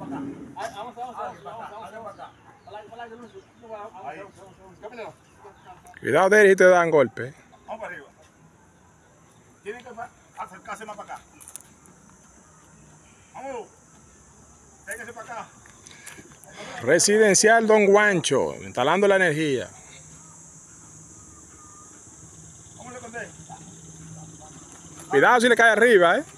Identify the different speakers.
Speaker 1: Cuidado de él y te dan golpe.
Speaker 2: Vamos para arriba. Tienen que acercarse más para acá. Vamos. Véngase para acá.
Speaker 1: Residencial Don Juancho, instalando la energía.
Speaker 2: Vamos a esconder.
Speaker 1: Cuidado si le cae arriba,